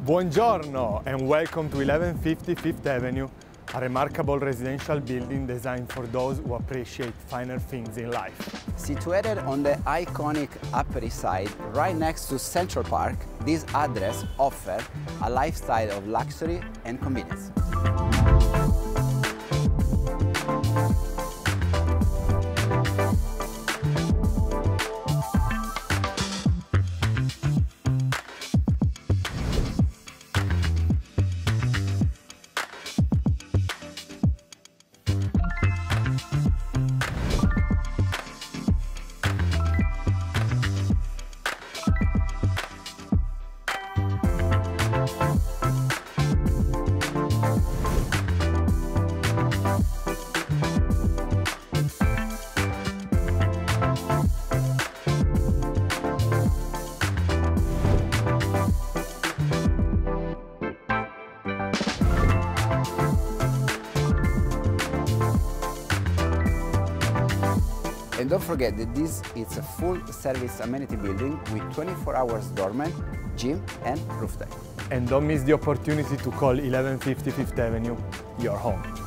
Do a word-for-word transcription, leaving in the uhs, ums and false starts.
Buongiorno and welcome to eleven fifty Fifth Avenue, a remarkable residential building designed for those who appreciate finer things in life. Situated on the iconic Upper East Side, right next to Central Park, this address offers a lifestyle of luxury and convenience. And don't forget that this is a full-service amenity building with twenty-four hours doorman, gym and roof deck. And don't miss the opportunity to call eleven fifty Fifth Avenue, your home.